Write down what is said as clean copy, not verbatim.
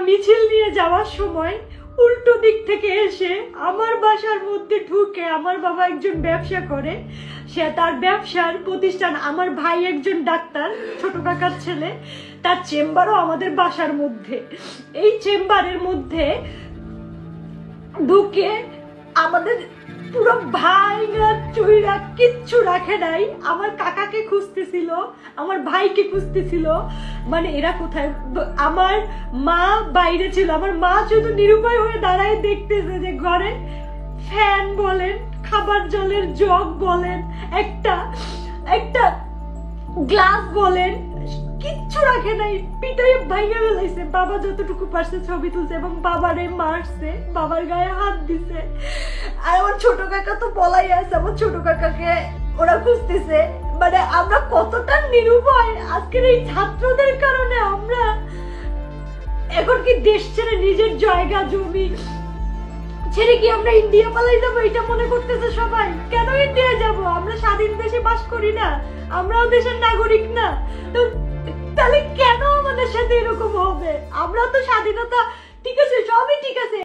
মিছিল নিয়ে যাওয়ার সময় উল্টো দিক থেকে এসে আমার বাসার মধ্যে ঢুকে, আমার বাবা একজন ব্যবসা করে, সে তার ব্যবসার প্রতিষ্ঠান, আমার ভাই একজন ডাক্তার, ছোট কাকার ছেলে, তার চেম্বারও আমাদের বাসার মধ্যে। এই চেম্বারের মধ্যে ঢুকে আমাদের পুরো ভাইরা চুইরা কিচ্ছু রাখে নাই, আমার কাকাকে খুঁজতেছিল, আমার ভাইকে খুঁজতেছিল, মানে এরা কোথায়। আমার মা বাইরে ছিল, আমার মা শুধু নিরুপায় হয়ে দাঁড়ায় দেখতেছে যে ঘরে ফ্যান বলেন, খাবার জলের জগ বলেন, একটা একটা গ্লাস বলেন, কিচ্ছু রাখে নাই, পিটাই ভাইয়া ফেলাইছে। বাবা যতটুকু পারছে ছবি তুলছে এবং বাবারে মারছে, বাবার গায়ে হাত দিছে। আর আমার ছোট কাকা তো বলাই আছে, আমার ছোট কাকাকে ওরা খুঁজতেছে। মানে আমরা কতটা নিরুপায় আজকের এই ছাত্রদের কারণে। আমরা এখন কি দেশ ছেড়ে, নিজের জায়গা জমি ছেড়ে কি আমরা ইন্ডিয়া পালাই যাবো, এটা মনে করতেছে সবাই। কেন ইন্ডিয়া যাব? আমরা স্বাধীন দেশে বাস করি না? আমরাও দেশের নাগরিক না? তো তাহলে কেন আমাদের সাথে এরকম হবে? আমরা তো স্বাধীনতা, ঠিক আছে, সবই ঠিক আছে,